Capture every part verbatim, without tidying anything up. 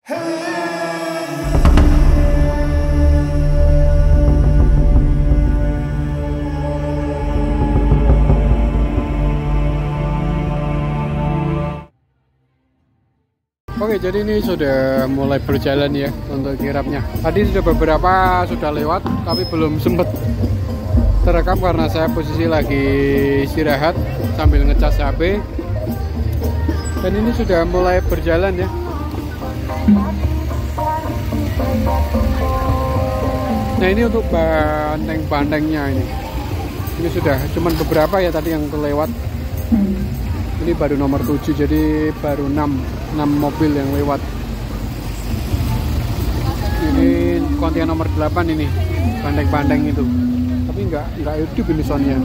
Oke, jadi ini sudah mulai berjalan ya untuk kirapnya. Tadi sudah beberapa sudah lewat, tapi belum sempat terekam karena saya posisi lagi istirahat sambil ngecas H P. Dan ini sudah mulai berjalan ya. Nah, ini untuk banteng-bantengnya ini. Ini sudah cuman beberapa ya tadi yang kelewat. Ini baru nomor tujuh, jadi baru enam mobil yang lewat. Ini konten nomor delapan ini, banteng-banteng itu. Tapi nggak nggak hidup ini soundnya.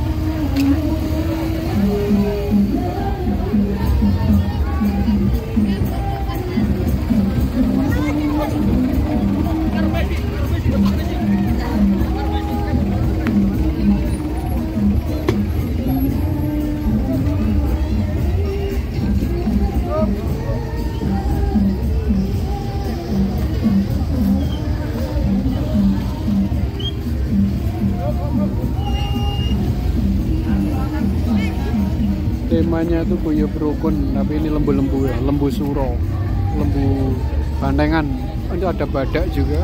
Temanya tuh kuyup rukun, tapi ini lembu-lembu ya, lembu suro, lembu bantengan. Ini ada badak juga.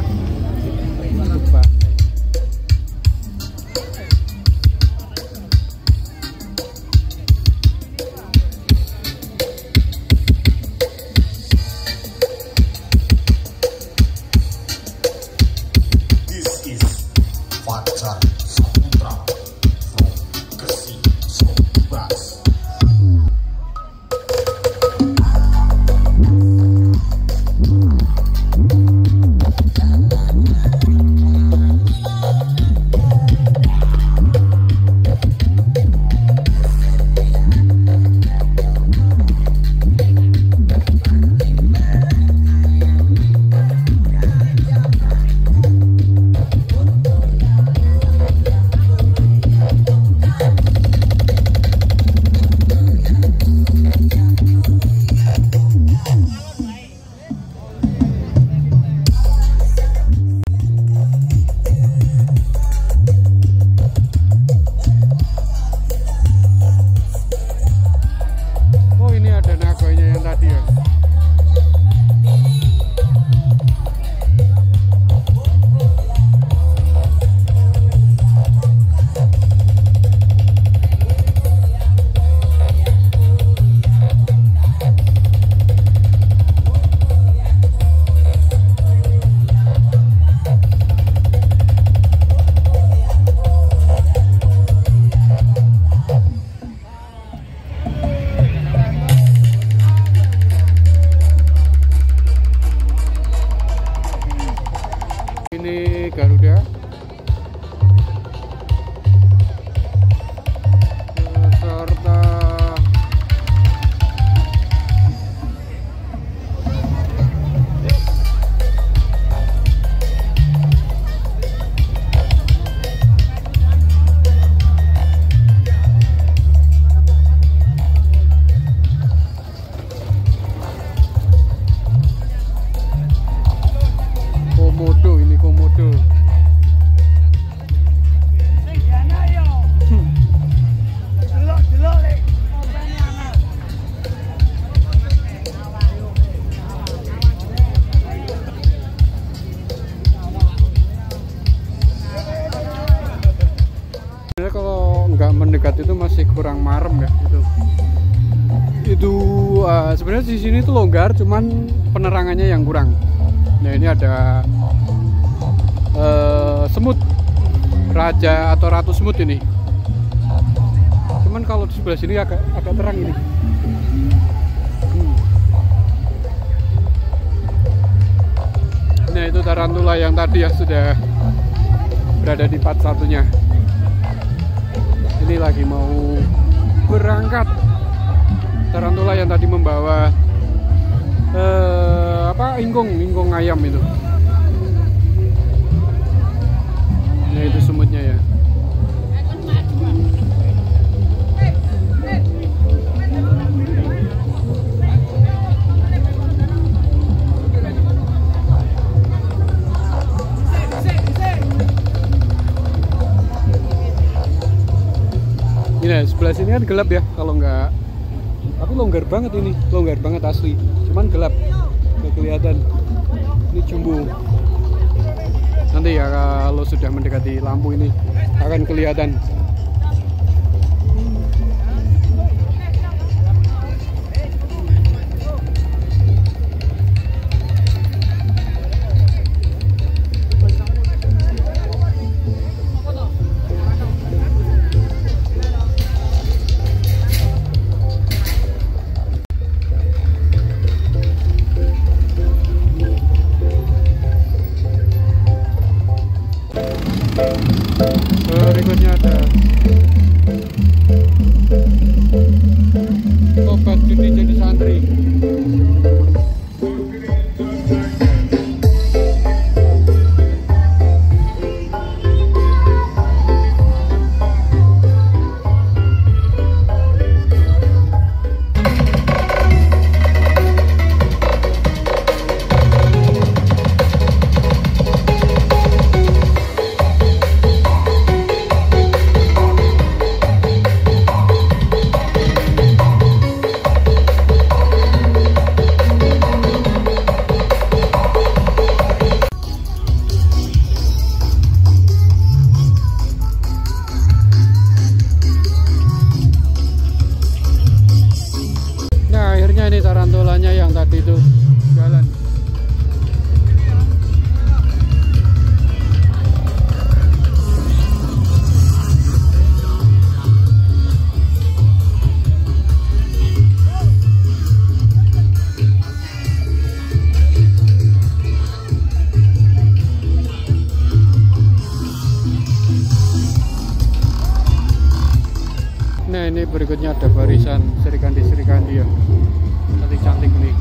Ini Garuda. Serta Komodo, ini Komodo. Sebenarnya kalau nggak mendekat itu masih kurang marem ya itu. Itu uh, sebenarnya di sini tuh longgar, cuman penerangannya yang kurang. Nah, ini ada uh, semut, raja atau ratu semut ini. Cuman kalau di sebelah sini agak agak terang ini. Hmm. Nah, itu tarantula yang tadi ya sudah berada di part satunya. Ini lagi mau berangkat. Tarantula yang tadi membawa eh, apa ingkung ingkung ayam itu. Nah, itu semutnya ya. Nah sebelah sini kan gelap ya kalau nggak, tapi longgar banget ini, longgar banget asli, cuman gelap nggak kelihatan. Ini jumbo, nanti ya kalau sudah mendekati lampu ini akan kelihatan. Berikutnya ada obat judi jadi santri. Ini tarantulanya yang tadi itu jalan. Nah ini berikutnya ada barisan serikandi-serikandi ya, cantik-cantik nih.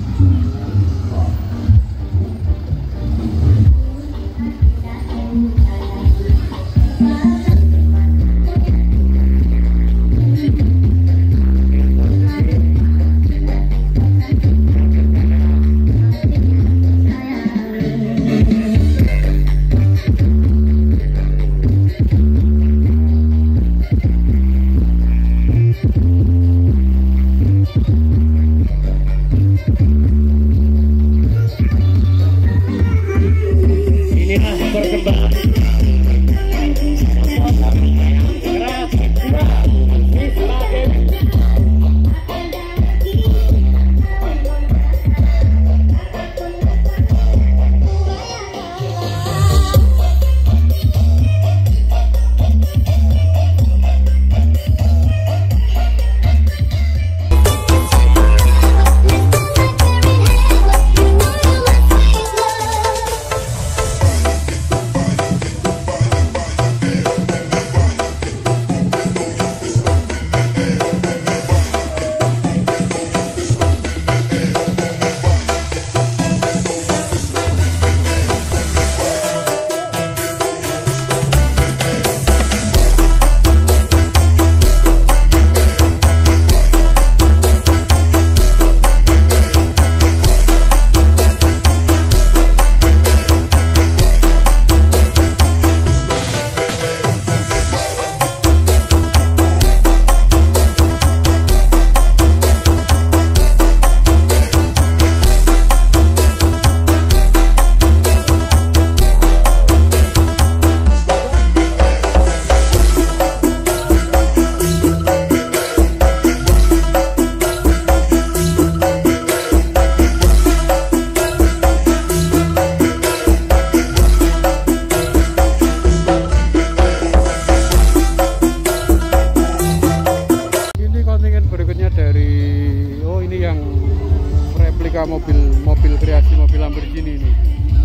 Mobil-mobil kreasi mobil Lamborghini ini.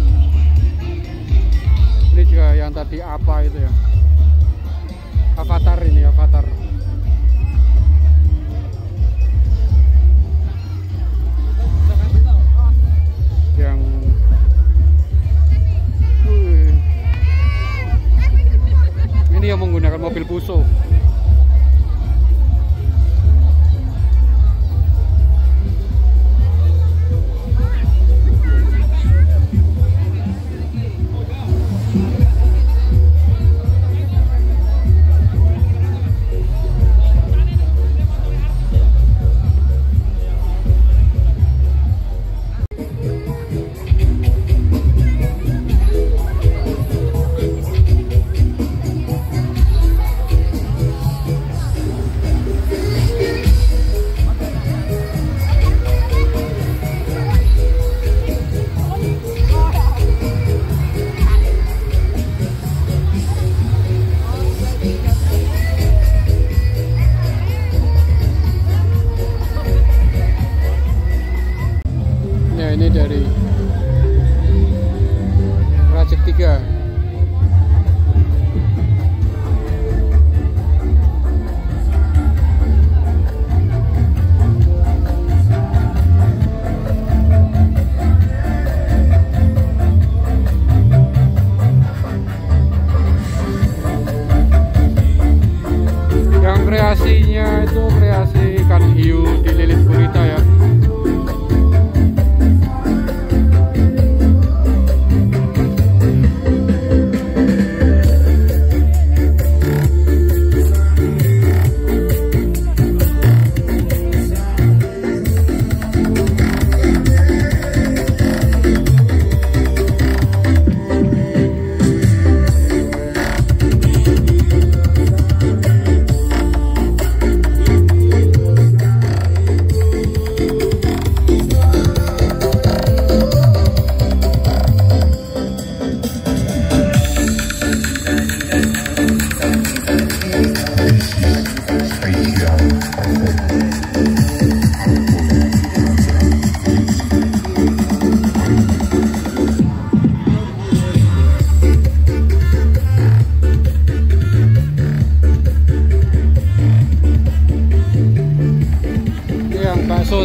Ini juga yang tadi apa itu ya? Avatar ini, Avatar. Yang uh, ini yang menggunakan mobil Puso.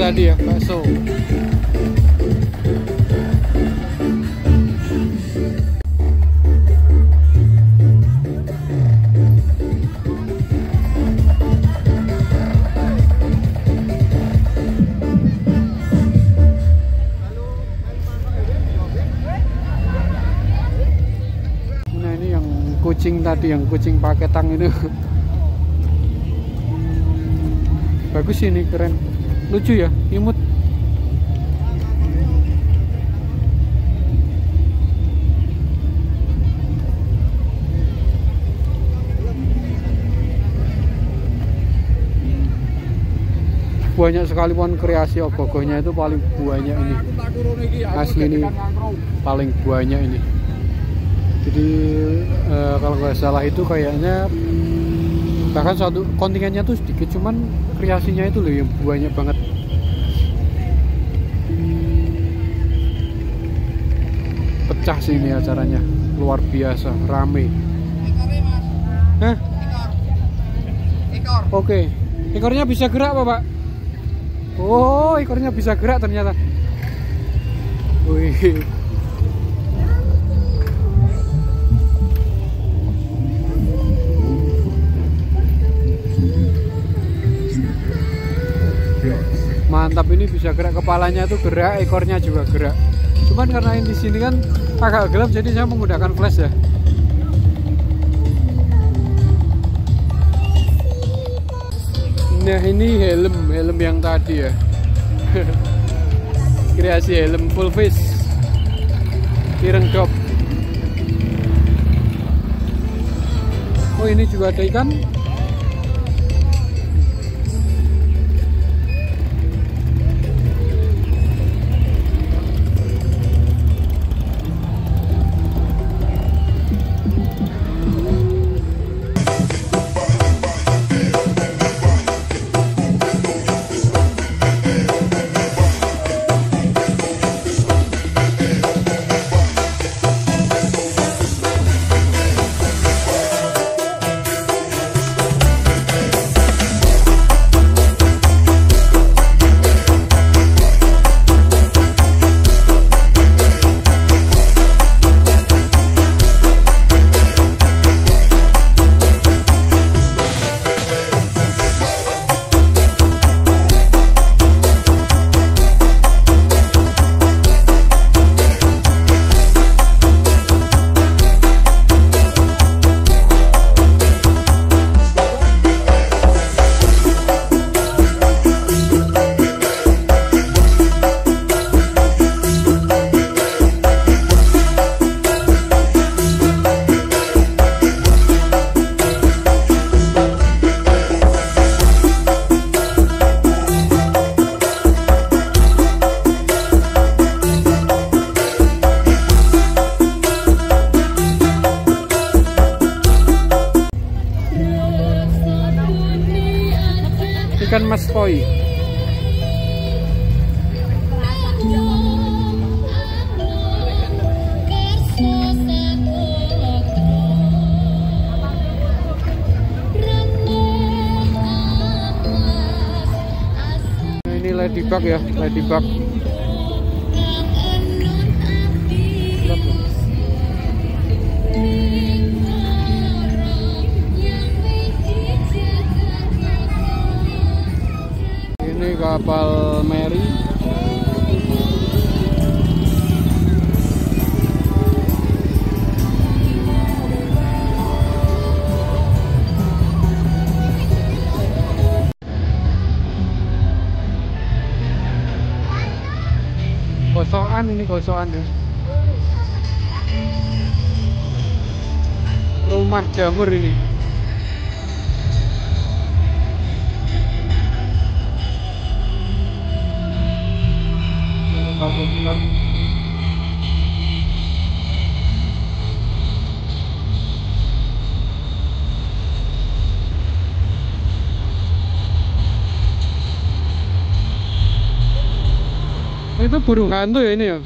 tadi ya, bakso. Nah ini yang kucing tadi, yang kucing pakai tang itu. Bagus ini, keren, lucu ya, imut. Banyak sekali pohon kreasi ogogohnya, itu paling banyak ini, asli ini paling banyak ini. Jadi eh, kalau nggak salah itu kayaknya bahkan satu kontingennya tuh sedikit, cuman kreasinya itu loh yang banyak banget. Pecah sih ini acaranya, luar biasa rame. Hah? Ekor. Oke, ekornya bisa gerak apa Pak? Oh, ekornya bisa gerak ternyata. Wih. Mantap, ini bisa gerak, kepalanya itu gerak, ekornya juga gerak. Cuman karena ini di sini kan agak gelap, jadi saya menggunakan flash ya. Nah ini helm, helm yang tadi ya. Kreasi helm full face, ireng dop. Oh ini juga ada ikan. Ikan mas koi. Nah, ini ladybug ya, ladybug. Ini kapal Mary. Gosokan, ini gosokan ya. Rumah jamur ini. Itu burung hantu ya ini ya.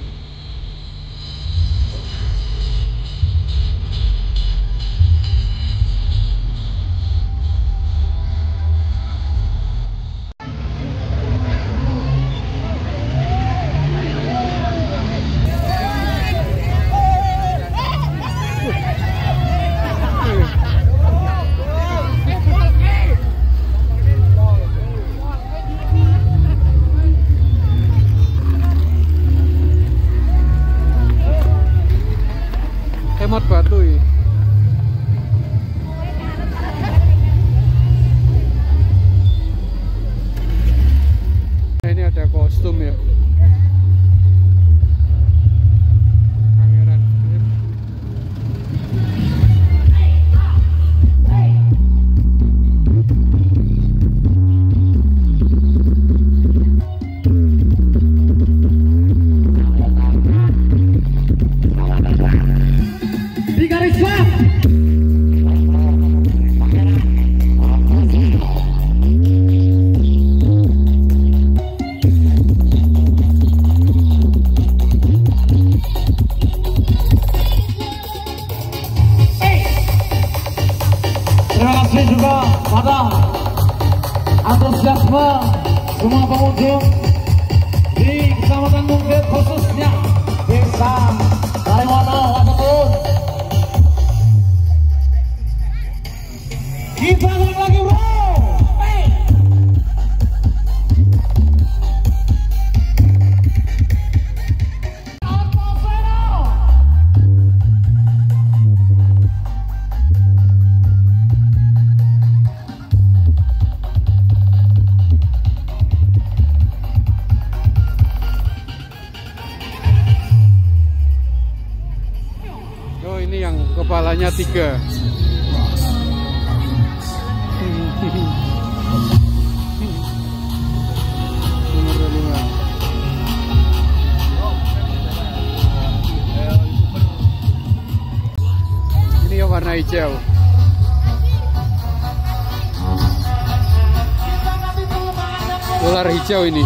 satu ini. Nah, ini ada kostum ya. Pangeran Philip. Di garis bawah. Terima kasih juga pada antusiasme semua pengunjung di Kecamatan Mungkit, khususnya Desa Kaliwono, Watepun. Kita balik lagi, bro. Hey. Oh, ini yang kepalanya tiga. Nomor lima. Ini yang warna hijau. Ular hijau ini.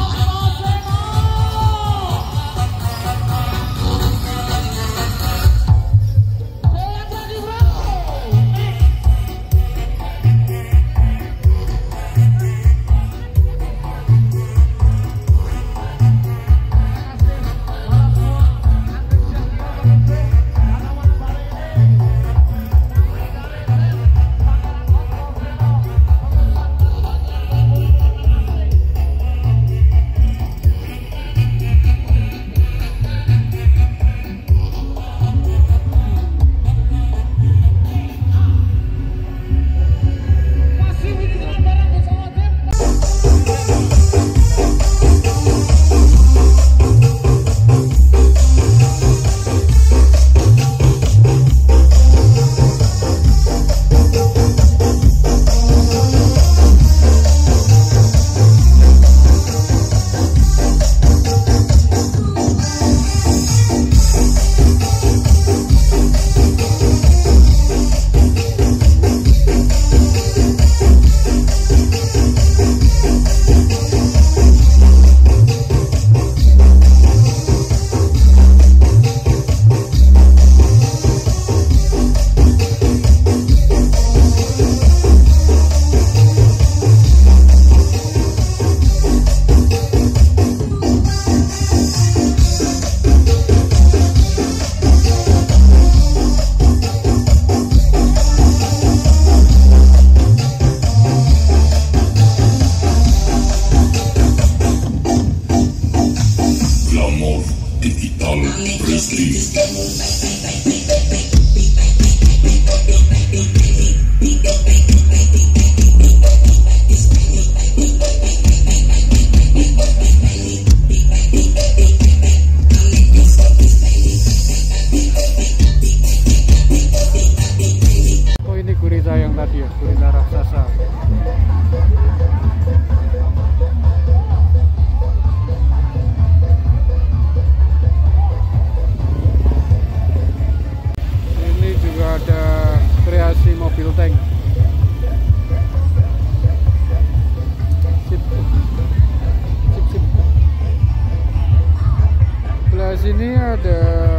Sini ada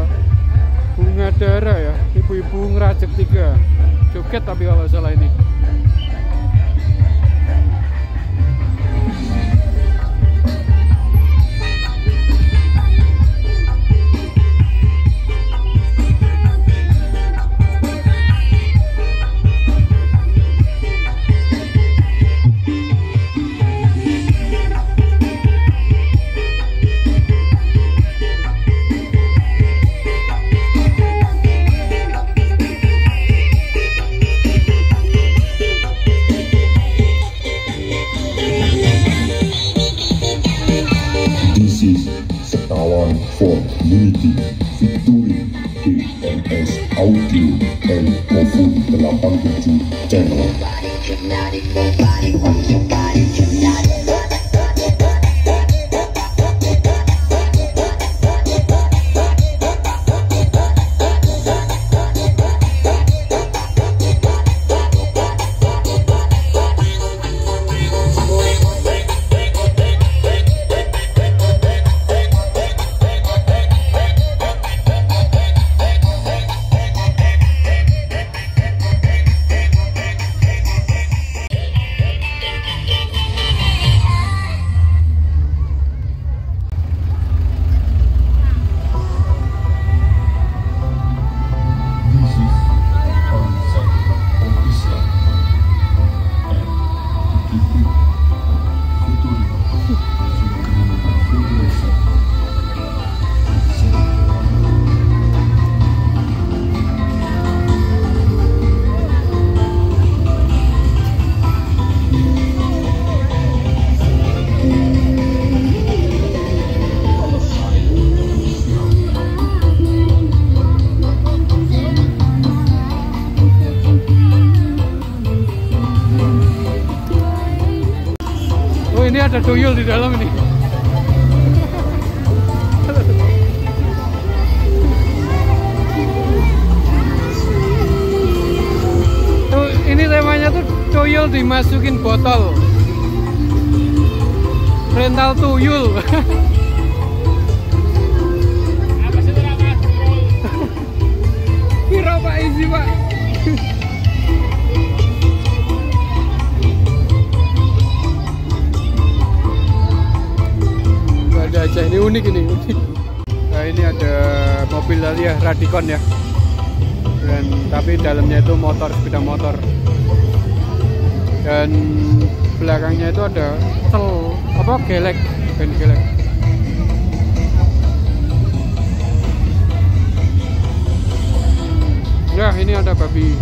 bunga dara ya, ibu-ibu ngerajek tiga, joget tapi kalau salah ini. Audio dan Kofu delapan puluh tujuh Channel. Ini ada tuyul di dalam ini. Tuh, ini temanya tuh tuyul dimasukin botol. Rental tuyul. Apa sih berapa? Piro Pak isi Pak? Ada aja, ini unik ini unik. Nah ini ada mobil tadi ya, Radikon ya, dan tapi dalamnya itu motor, sepeda motor, dan belakangnya itu ada sel apa gelek, ban gelek. Ya ini ada babi.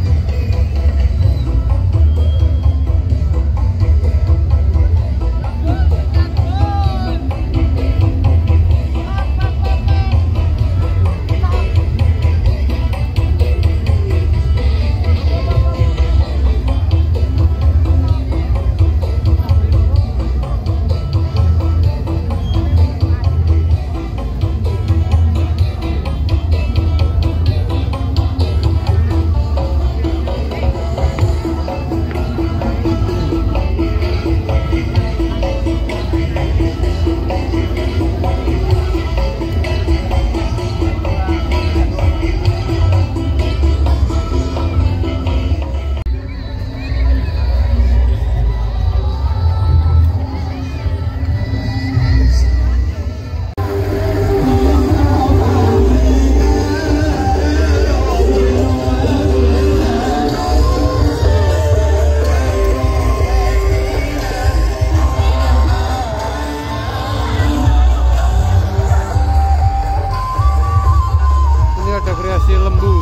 Lembu,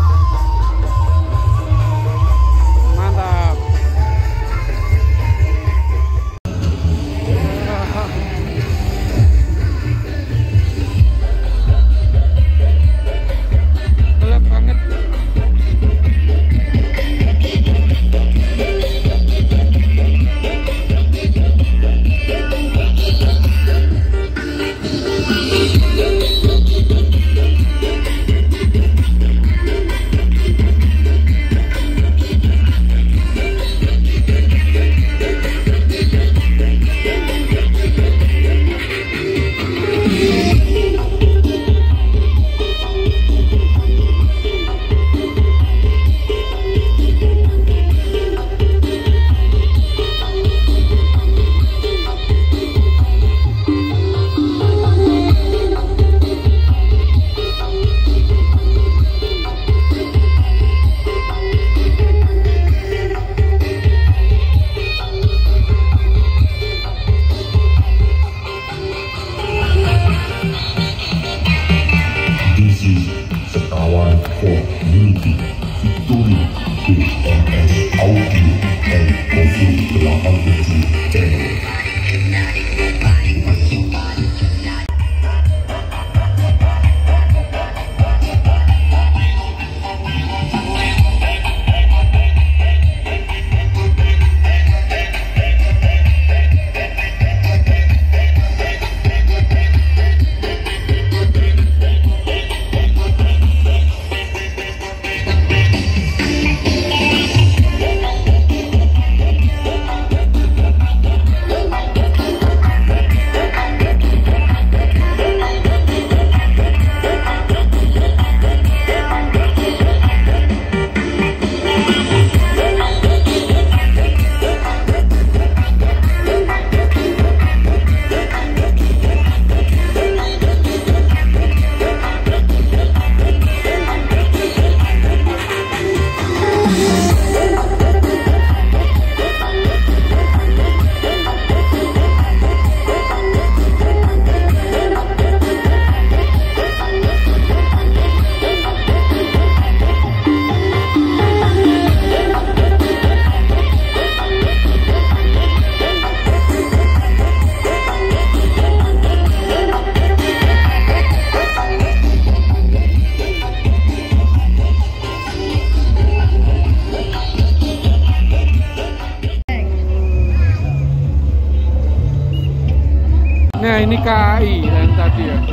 mantap. Gelap banget. ini K I yang tadi ya.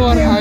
keluar